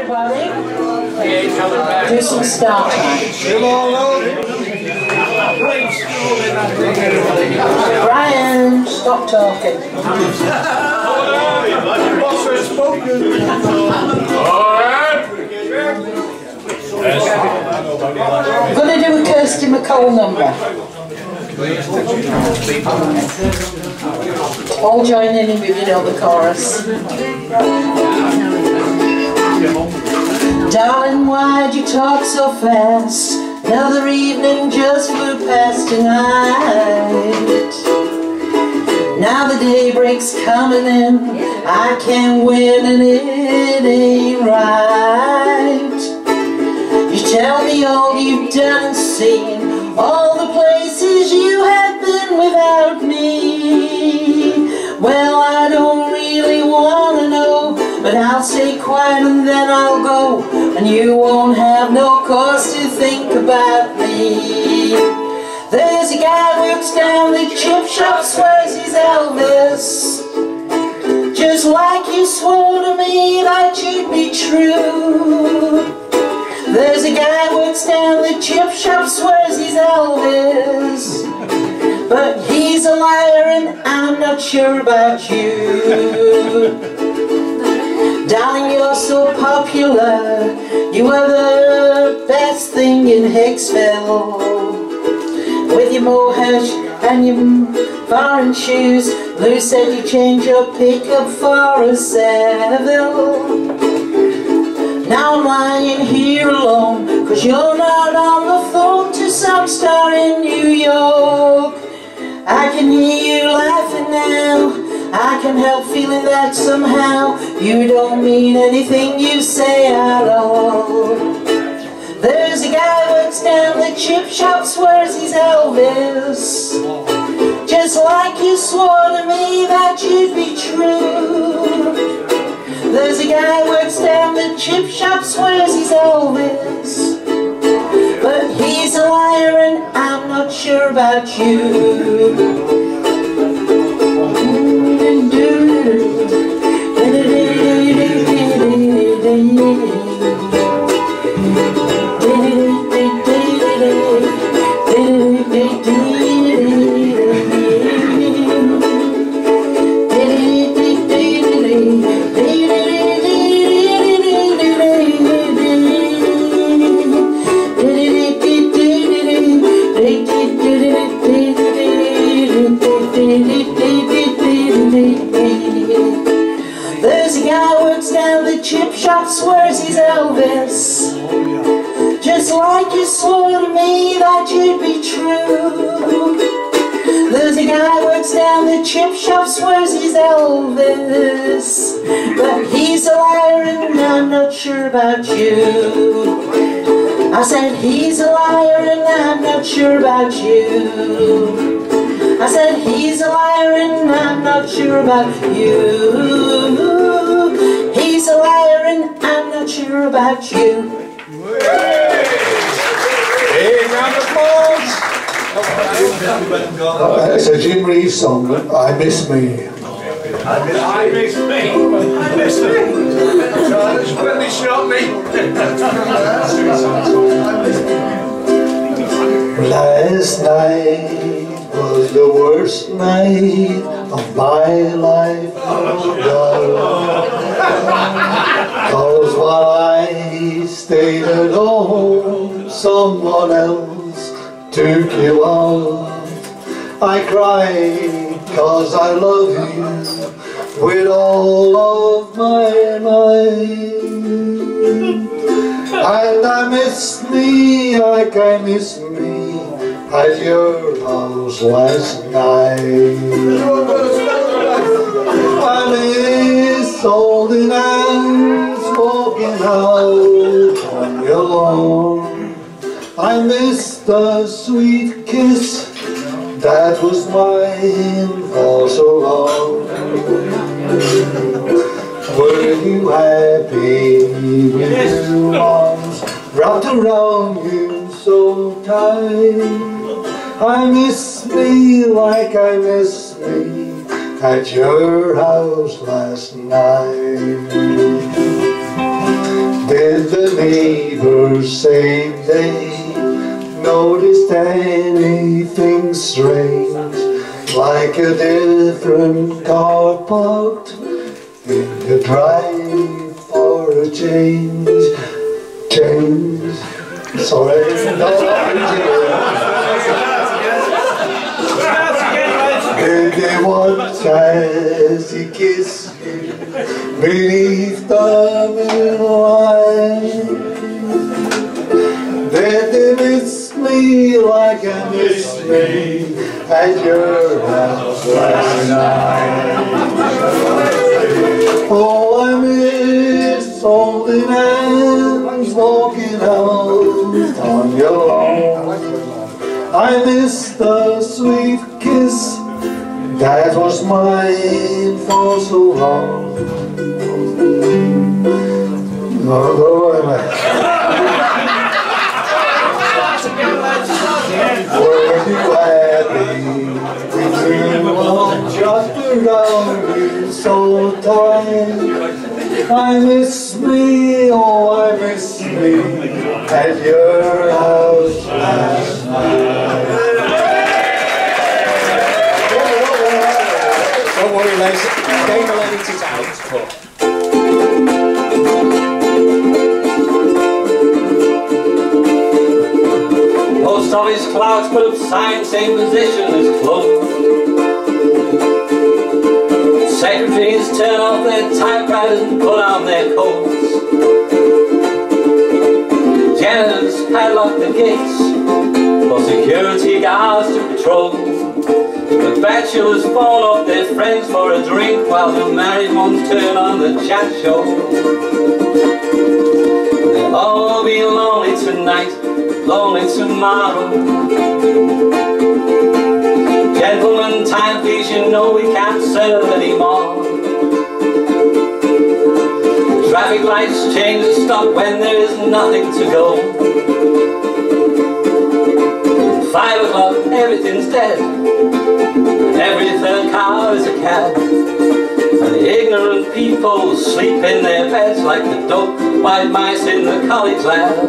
everybody. Do some start time. Brian, stop talking. I'm going to do a Kirsty MacColl number. All join in if you know the chorus. Darling, why'd you talk so fast? Another evening just flew past tonight. Now the daybreak's coming in, I can't win and it ain't right. You tell me all you've done and seen, all the places you have been without me. Well, I don't really want to know, but I'll stay quiet and then I'll go, and you won't have no cause to think about me. There's a guy works down the chip shop, swears he's Elvis, just like you swore to me that you'd be true. There's a guy works down the chip shop, swears he's Elvis, but he's a liar and I'm not sure about you. Darling, you're so popular, you are the best thing in Hicksville. With your mohash and your foreign shoes, Lou said you changed your pickup for a Seville. Now I'm lying here alone, 'cause you're not on the phone to some star in New York. I can hear you laughing now, I can help feeling that somehow you don't mean anything you say at all. There's a guy works down the chip shop, swears he's Elvis, just like you swore to me that you'd be true. There's a guy works down the chip shop, swears he's Elvis, but he's a liar and I'm not sure about you. There's a guy works down the chip shop, swears he's Elvis, just like you swore to me that you'd be true. There's a guy works down the chip shop, swears he's Elvis, but he's a liar and I'm not sure about you. I said he's a liar and I'm not sure about you. I said he's a liar and I'm not sure about you. He's a liar and I'm not sure about you. Hey, round of applause! It's a Jim Reeves song, I Miss Me. I miss me. I miss me. Charles, when they shot me. Last night was the worst night of my life, cause while I stayed at home, someone else took you out. I cried cause I love you with all of my might, and I miss me like I miss me at your house last night. I miss holding hands, walking out on your lawn. I miss the sweet kiss that was mine for so long. Were you happy with your arms wrapped around you so tight? I miss me like I miss me at your house last night. Did the neighbors say they noticed anything strange, like a different car parked in the drive for a change? Sorry, no, did they want as he kissed you beneath the moonlight? Did they miss me like I missed me at your house last night? Oh, I miss holding hands, walking out on your lawn. I miss the sweet kiss that was mine for so long. Were you happy? Did you walk just around you so tight? I miss me, oh I miss me at your house last night. Don't worry, Les. Game will edit it out, but... Post office clerks put up signs saying position is closed. Secretaries turn off their typewriters and put on their coats. Janitors padlock the gates for security guards to patrol. The bachelors fall off their friends for a drink while the married ones turn on the chat show. They'll all be lonely tonight, lonely tomorrow. Gentlemen, time please, you know we can't serve anymore. Traffic lights change and stop when there is nothing to go. 5 o'clock, everything's dead. Every third car is a cab. And the ignorant people sleep in their beds like the dope white mice in the college lab.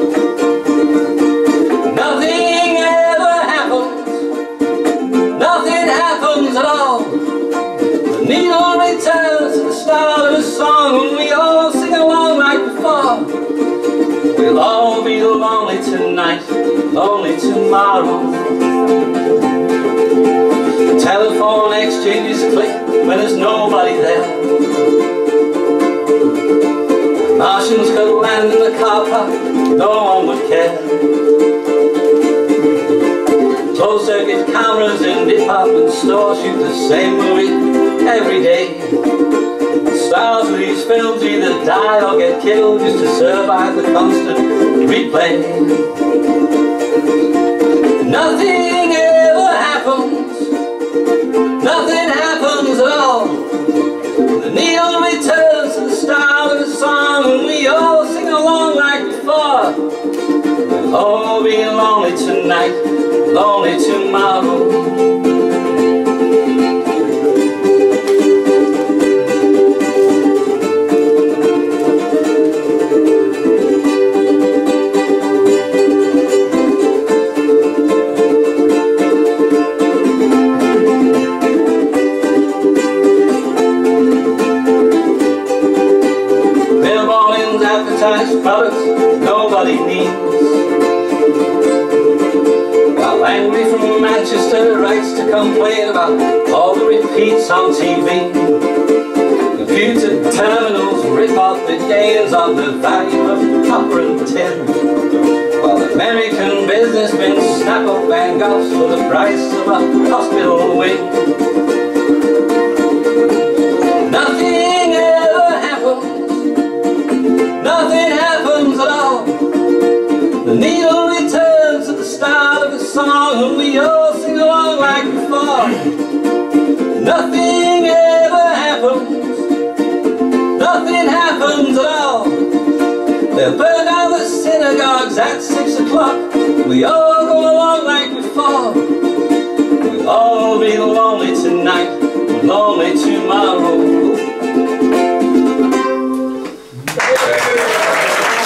Nothing ever happens. Nothing happens at all. The needle returns to the start of a song and we all sing along like before. We'll all be lonely tonight, lonely tomorrow. The telephone exchanges click when there's nobody there. Martians could land in the car park, no one would care. Closed circuit cameras in department stores shoot the same movie every day. The stars of these films either die or get killed just to survive the constant replay. Nothing ever happens. Nothing happens at all. The needle returns to the start of the song and we all sing along like before. We'll all be lonely tonight, lonely tomorrow. Products nobody needs. While Angry from Manchester writes to complain about all the repeats on TV. Computer terminals rip off the gains on the value of copper and tin. While American businessmen snap up Van Goghs for the price of a hospital wing. Nothing ever happens. Nothing happens at all. The needle returns at the start of a song and we all sing along like before. Nothing ever happens. Nothing happens at all. They'll burn down the synagogues at 6 o'clock. We all go along like before. We'll all be lonely tonight, lonely tomorrow.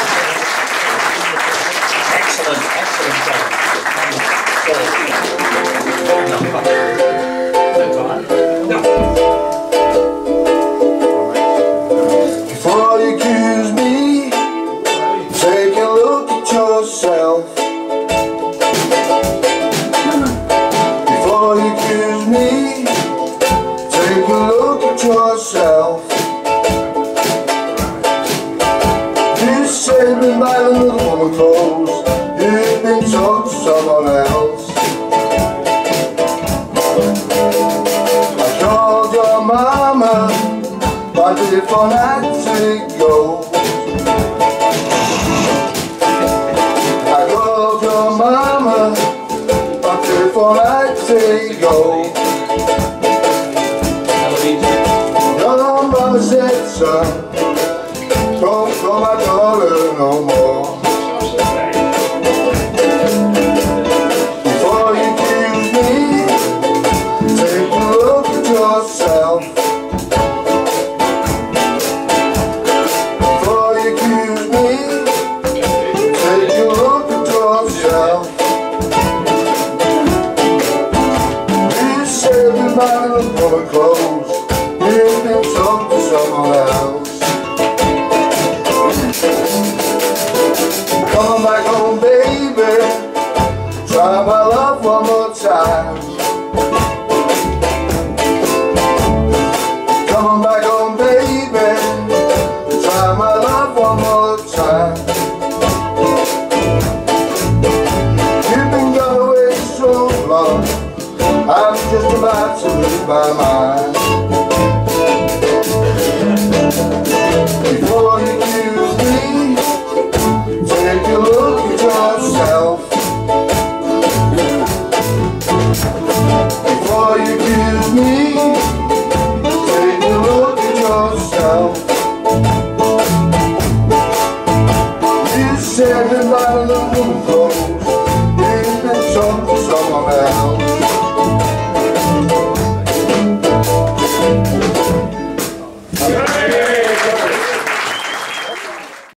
saving by another woman's clothes. You've been talking to someone else. I called your mama, by the phone I had to go. I called your mama, by the phone I had to go. Your mama said, son, don't call my daughter no more. Before you accuse me, take a look at yourself. Before you accuse me, take a look at yourself. You said you're buying a woman clothes. You've been talking to someone else. Come back home, baby. Try my love one more time. Come back home, baby. Try my love one more time. You've been gone away so long, I'm just about to lose my mind. Before you accuse me, take a look at yourself.